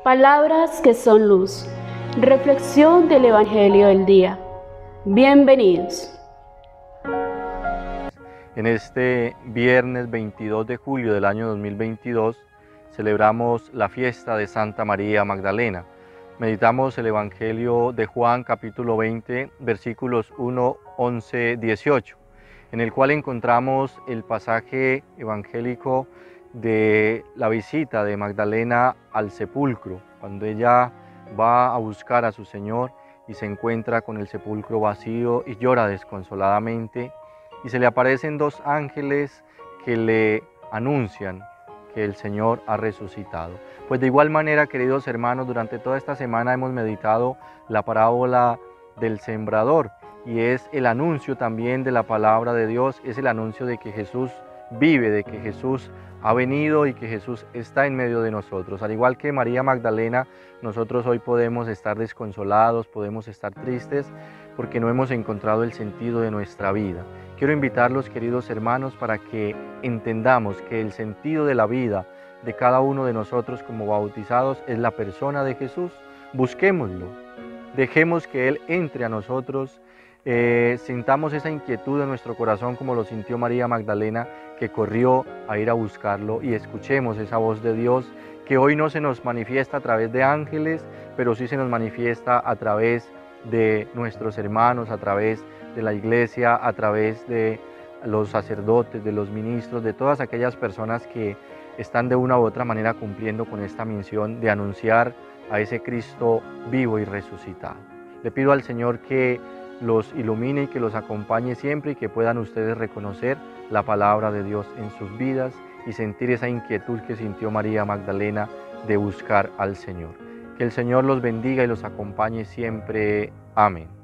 Palabras que son luz. Reflexión del Evangelio del día. Bienvenidos. En este viernes 22 de julio del año 2022 celebramos la fiesta de Santa María Magdalena. Meditamos el Evangelio de Juan capítulo 20 versículos 1, 11, 18, en el cual encontramos el pasaje evangélico de la visita de Magdalena al sepulcro, cuando ella va a buscar a su Señor y se encuentra con el sepulcro vacío y llora desconsoladamente, y se le aparecen dos ángeles que le anuncian que el Señor ha resucitado. Pues de igual manera, queridos hermanos, durante toda esta semana hemos meditado la parábola del sembrador, y es el anuncio también de la palabra de Dios, es el anuncio de que Jesús vive, de que Jesús ha venido y que Jesús está en medio de nosotros. Al igual que María Magdalena, nosotros hoy podemos estar desconsolados, podemos estar tristes porque no hemos encontrado el sentido de nuestra vida. Quiero invitarlos, queridos hermanos, para que entendamos que el sentido de la vida de cada uno de nosotros como bautizados es la persona de Jesús. Busquémoslo, dejemos que Él entre a nosotros, sintamos esa inquietud en nuestro corazón como lo sintió María Magdalena, que corrió a ir a buscarlo, y escuchemos esa voz de Dios que hoy no se nos manifiesta a través de ángeles, pero sí se nos manifiesta a través de nuestros hermanos, a través de la iglesia, a través de los sacerdotes, de los ministros, de todas aquellas personas que están de una u otra manera cumpliendo con esta misión de anunciar a ese Cristo vivo y resucitado. Le pido al Señor que los ilumine y que los acompañe siempre, y que puedan ustedes reconocer la palabra de Dios en sus vidas y sentir esa inquietud que sintió María Magdalena de buscar al Señor. Que el Señor los bendiga y los acompañe siempre. Amén.